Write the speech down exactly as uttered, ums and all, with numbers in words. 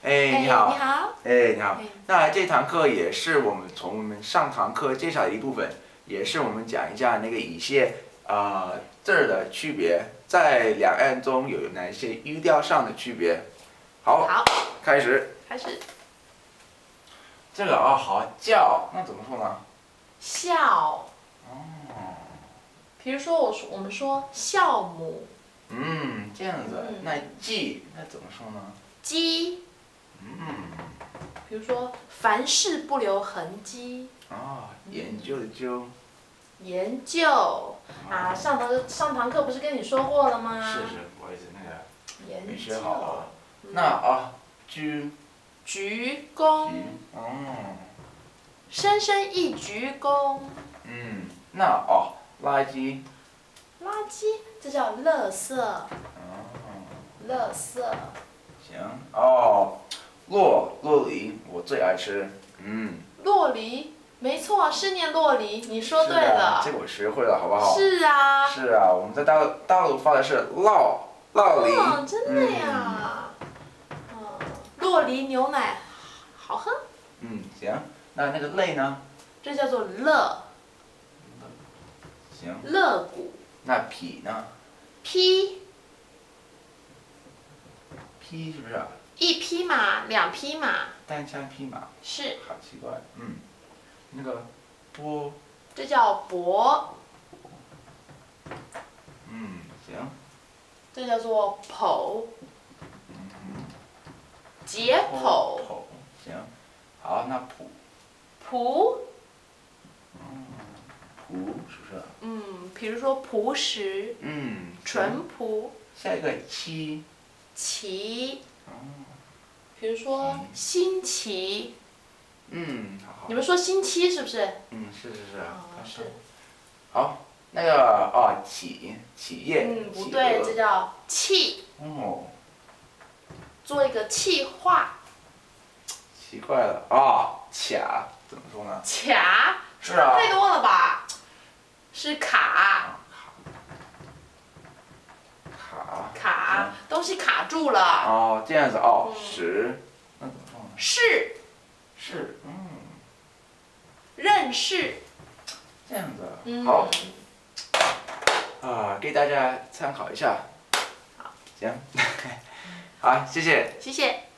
哎，你好。 你好。 哎，你好。 哎那这堂课也是我们从我们上堂课介绍的一部分，也是我们讲一下那个一些呃字儿的区别，在两岸中有哪一些语调上的区别。好， 好， 开始。 开始。 这个啊，好叫，那怎么说呢？ 孝。 哦。 比如说我说我们说孝母。 嗯，这样子。 嗯那记那怎么说呢？ 鸡。 嗯。 比如说凡事不留痕迹。 哦，研究的究。 研究啊，上堂上堂课不是跟你说过了吗？ 是是，不好意思，那个研没学究。 好。 嗯那啊，鞠鞠躬。 鞠，哦。 深深一鞠躬。 嗯，那哦，垃圾。 垃圾，这叫垃圾。 哦。 垃圾。 行，哦，洛洛梨我最爱吃。嗯。 洛梨，没错，是念洛梨，你说对是啊了。 这个我学会了，好不好？ 是啊。 是啊，我们在大陆大陆发的是酪酪梨。 哦，真的呀。嗯，洛梨牛奶好喝。 嗯，行，那那个类呢？ 这叫做肋。 行。 肋骨。 那匹呢？ 匹， 匹是不是啊？ 一匹马，两匹马。 单枪匹马。 是。 好奇怪。嗯。那个波。 这叫帛。 嗯，行。 这叫做剖。 嗯。 解剖。 剖。行。好，那朴。 朴。 嗯。朴是不是？ 嗯，比如说朴实。 嗯。 淳朴。 下一个七。 奇。 哦。 比如说新奇。 嗯，好好。 你们说新期是不是？ 嗯，是是是。 哦，是。 好，那个哦，企企业。 嗯，不对，这叫气。 哦。 做一个气化。 奇怪了啊，卡怎么说呢？ 卡。 是啊。 太多了吧？是卡。 卡。 卡，东西卡住了。 哦，这样子哦，十，那怎么说呢？ 是。 是，嗯。 认识。 这样子。 嗯。 好。啊，给大家参考一下。 好。 行。好，谢谢。 谢谢。